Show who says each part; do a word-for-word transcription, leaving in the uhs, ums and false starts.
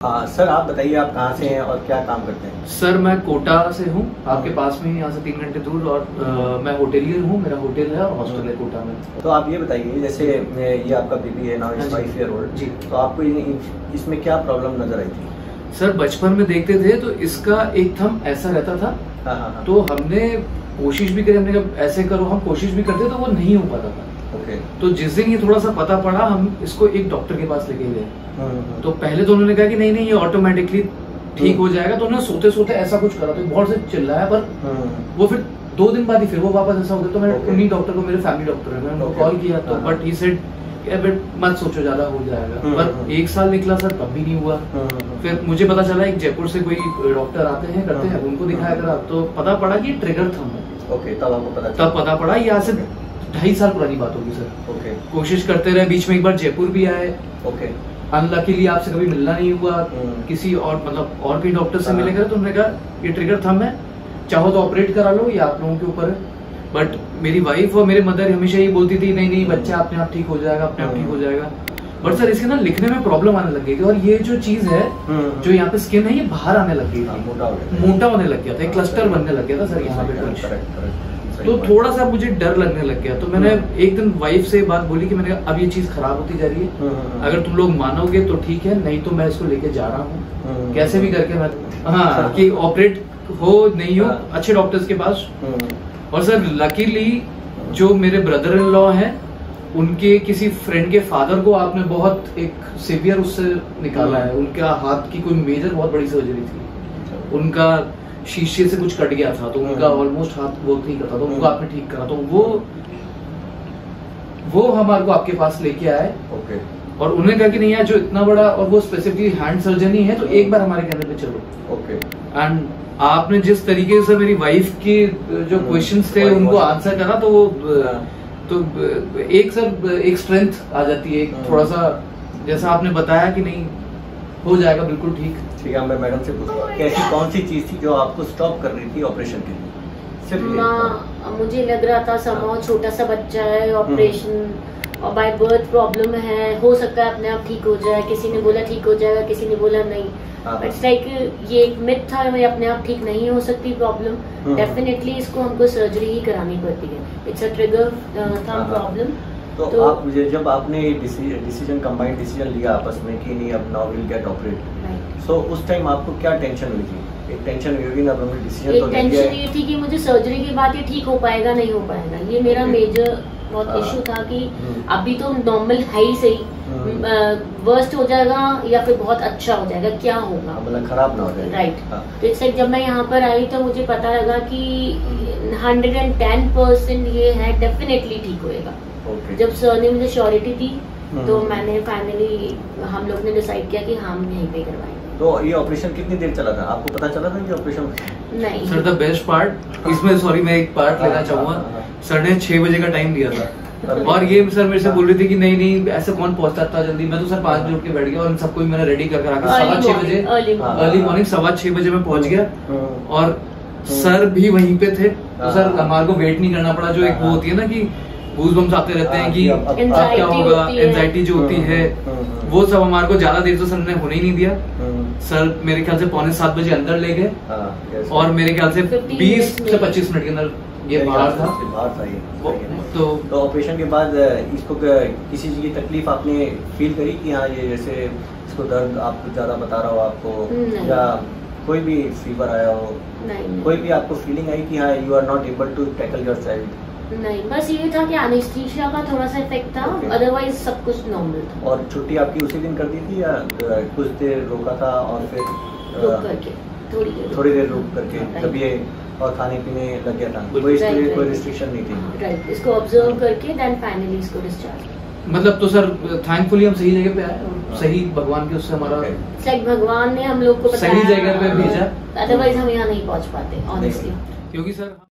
Speaker 1: हाँ सर, आप बताइए आप कहाँ से हैं और क्या काम करते हैं?
Speaker 2: सर मैं कोटा से हूँ, आपके पास में ही, यहाँ से तीन घंटे दूर। और आ, मैं होटेलियर हूँ, मेरा होटल है और हॉस्टल है कोटा में।
Speaker 1: तो आप ये बताइए, जैसे ये आपका बेबी है now is five year old जी, तो आपको इसमें क्या प्रॉब्लम नजर आई थी? सर
Speaker 2: बचपन में देखते थे तो इसका एक थंब ऐसा रहता था।
Speaker 1: हाँ हाँ।
Speaker 2: तो हमने कोशिश भी करी, हमने कहा ऐसे करो, हम कोशिश भी करते तो वो नहीं हो पाता था।
Speaker 1: ओके।
Speaker 2: तो जिस दिन ये थोड़ा सा पता पड़ा, हम इसको एक डॉक्टर के पास लेके गए। तो पहले तो उन्होंने कहा कि नहीं नहीं ये ऑटोमेटिकली ठीक हो जाएगा। तो उन्होंने सोते सोते ऐसा कुछ करा, तो बहुत से चिल्लाया, पर वो फिर दो दिन बाद ही फिर वो वापस ऐसा हो गया। तो मैंने उन्हीं डॉक्टर को, मेरे फैमिली डॉक्टर है, मैंने उनको कॉल किया तो बट ही सेड मत सोचो, ज्यादा हो जाएगा। पर एक साल निकला सर, तब भी नहीं हुआ। फिर मुझे पता चला एक जयपुर से कोई डॉक्टर आते हैं करते हैं, उनको दिखाया करा तो पता पड़ा कि ट्रिगर थंब है।
Speaker 1: ओके, तब आपको पता
Speaker 2: तब पता पड़ा। ये आज से ढाई साल पुरानी बात होगी सर।
Speaker 1: ओके।
Speaker 2: कोशिश करते रहे, बीच में एक बार जयपुर भी आए।
Speaker 1: ओके।
Speaker 2: अनलकीली आपसे कभी मिलना नहीं हुआ, किसी और मतलब और भी डॉक्टर से मिले गए तो उन्होंने कहा ये ट्रिगर थंब है, चाहो तो ऑपरेट करा लो, ये आप लोगों के ऊपर है। बट मेरी वाइफ और मेरे मदर हमेशा ये बोलती थी नहीं नहीं बच्चा अपने आप ठीक हो जाएगा, अपने आप ठीक हो जाएगा। बट सर इसके ना लिखने में प्रॉब्लम आने लग गई थी, और ये जो चीज है जो यहाँ पे स्किन है ये बाहर आने लग गई थी, मोटा होने लग गया था, एक क्लस्टर बनने लग गया था सर यहाँ पे कुछ। तो थोड़ा सा मुझे डर लगने लग गया। तो मैंने एक दिन वाइफ से बात बोली कि मैंने कहा अब ये चीज खराब होती जा रही है, अगर तुम लोग मानोगे तो ठीक है, नहीं तो मैं इसको लेके जा रहा हूँ कैसे भी करके। मैं हाँ कि ऑपरेट हो नहीं हो अच्छे डॉक्टर्स के पास। और सर लकीली जो मेरे ब्रदर इन लॉ हैं, उनके किसी फ्रेंड के फादर को आपने बहुत एक सिवियर उससे निकाला है। उनका हाथ की कोई मेजर बहुत बड़ी सर्जरी थी, उनका शीशे से कुछ कट गया था, तो उनका ऑलमोस्ट हाथ वर्क नहीं करता, तो उनको आपने ठीक करा। तो वो वो हमारे को आपके पास लेके आए।
Speaker 1: ओके।
Speaker 2: और उन्होंने कहा कि नहीं यार जो इतना बड़ा, और वो स्पेसिफिकली हैंड सर्जन ही है, तो एक बार हमारे कहने पे चलो।
Speaker 1: ओके।
Speaker 2: एंड आपने जिस तरीके से मेरी वाइफ के जो क्वेश्चंस थे उनको आंसर करा, तो वो तो एक सर एक स्ट्रेंथ आ जाती है, थोड़ा सा जैसा आपने बताया कि नहीं हो जाएगा बिल्कुल ठीक।
Speaker 1: ठीक है, मैं मैडम से पूछूं कैसी कौन सी चीज थी जो आपको स्टॉप कर रही थी ऑपरेशन के लिए?
Speaker 3: सिर्फ मुझे लग रहा था समाव छोटा सा बच्चा है, ऑपरेशन और बाय बर्थ प्रॉब्लम है, हो सकता है अपने आप ठीक हो जाए। किसी ने बोला ठीक हो जाएगा, किसी ने बोला नहीं। इट्स लाइक ये एक मिथ था, मैं अपने आप ठीक नहीं हो सकती प्रॉब्लम। डेफिनेटली इसको हमको सर्जरी ही करानी पड़ती है। It's a trigger thumb problem.
Speaker 1: तो, तो आप मुझे जब आपने डिसीजन कंबाइंड डिसीजन लिया आपस में कि नहीं अब now will get operate, so उस टाइम आपको क्या टेंशन हुई थी? एक टेंशन हुई होगी ना, अपने डिसीजन तो ले लिया।
Speaker 3: टेंशन ये थी कि मुझे सर्जरी के बाद ये ठीक हो पाएगा नहीं हो पाएगा, ये मेरा मेजर बहुत इशू था कि अभी तो नॉर्मल हाई से ही वर्स्ट हो जाएगा या फिर बहुत अच्छा हो जाएगा, क्या होगा,
Speaker 1: मतलब खराब ना हो जाए।
Speaker 3: राइट। तो इट्स लाइक जब मैं यहाँ पर आई तो मुझे पता लगा कि हंड्रेड एंड टेन परसेंट ये है डेफिनेटली ठीक होएगा।
Speaker 1: Okay.
Speaker 3: जब सर ने मुझे श्योरिटी दी तो मैंने फाइनली हम लोग ने डिसाइड किया कि हम यहीं पे करवाएंगे।
Speaker 1: तो ये ऑपरेशन कितनी देर चला था? आपको पता चला था कि ऑपरेशन?
Speaker 3: नहीं
Speaker 2: सर द बेस्ट पार्ट इसमें, सॉरी मैं एक पार्ट लेना चाहूंगा, सर ने छह बजे का टाइम दिया था और ये सर मेरे से बोल रही थी कि नहीं नहीं ऐसे कौन पहुंचता था जल्दी। मैं तो सर पाँच बजे उठ के बैठ गया और इन सबको मैंने रेडी कर कर आके सवा छह बजे अर्ली मॉर्निंग सवा छह बजे मैं पहुंच गया और सर भी वहीं पे थे। तो सर हमारे को वेट नहीं करना पड़ा। जो एक वो होती है ना कि गूज़बम्स आते रहते हैं कि अब क्या होगा, एंजाइटी जो होती है, वो सब हमारे को ज्यादा देर तो सर ने होने ही नहीं दिया। सर मेरे ख्याल से पौने सात बजे अंदर ले गए और मेरे ख्याल से बीस से पच्चीस मिनट के अंदर ये बाहर था।
Speaker 1: बाहर था ये।
Speaker 2: तो
Speaker 1: तो ऑपरेशन के बाद इसको किसी चीज की तकलीफ आपने फील करी कि हाँ ये जैसे इसको दर्द आपको ज्यादा बता रहा हो आपको, या कोई भी फीवर आया हो, कोई भी आपको फीलिंग आई कि हाँ you are not able to tackle your child?
Speaker 3: नहीं, बस ये था कि एनेस्थीसिया का थोड़ा सा इफेक्ट था, अदरवाइज सब कुछ नॉर्मल था। और
Speaker 1: छुट्टी आपकी उसी दिन कर दी थी या कुछ देर रोका था और फिर
Speaker 3: रुक करके थोड़ी देर
Speaker 1: थोड़ी देर रुक करके जब ये और खाने पीने लग गया था, कोई इसके लिए कोई रिस्ट्रिक्शन नहीं थी?
Speaker 3: राइट, इसको ऑब्जर्व करके देन फाइनली इसको डिस्चार्ज।
Speaker 2: मतलब तो सर थैंकफुली हम सही जगह पे आए और सही भगवान के उससे हमारा
Speaker 3: लाइक भगवान ने हम लोग को
Speaker 2: सही जगह पे भेजा,
Speaker 3: अदरवाइज हम यहाँ नहीं पहुँच पाते ऑनेस्टली।
Speaker 2: क्योंकि सर